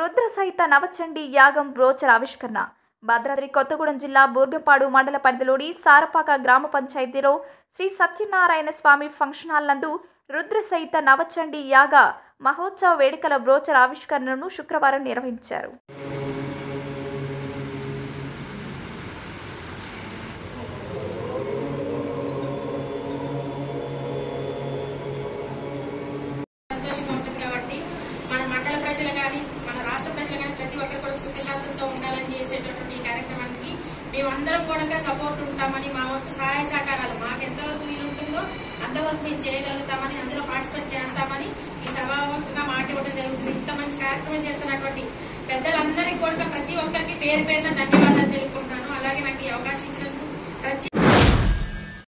రుద్ర సహిత నవచండి యాగం బ్రోచర్ ఆవిష్కరణ. భద్రాద్రి కొత్తగూడెం జిల్లా బూర్గంపాడు మండల పరిధిలోని సారపాక గ్రామ పంచాయతీలో శ్రీ సత్యనారాయణ స్వామి ఫంక్షన్ హాల్ నందు రుద్ర సహిత నవచండి యాగ మహోత్సవ వేడుకల బ్రోచర్ ఆవిష్కరణను శుక్రవారం నిర్వహించారు. మన మండల ప్రజలు కానీ మన రాష్ట్ర ప్రజలు కానీ ప్రతి ఒక్కరు కూడా సుఖశాంతంతో ఉండాలని చేసేటటువంటి ఈ కార్యక్రమానికి మేమందరం కూడా సపోర్ట్ ఉంటామని, మా వంతు సహాయ సహకారాలు మాకు ఎంతవరకు వీలుంటుందో అంతవరకు మేము చేయగలుగుతామని, అందులో పార్టిసిపేట్ చేస్తామని ఈ సభాముఖంగా మాట ఇవ్వడం జరుగుతుంది. ఇంత మంచి కార్యక్రమం చేస్తున్నటువంటి పెద్దలందరికీ కూడా ప్రతి ఒక్కరికి పేరు పేరున ధన్యవాదాలు తెలుపుకుంటున్నాను. అలాగే నాకు ఈ అవకాశం ఇచ్చినందుకు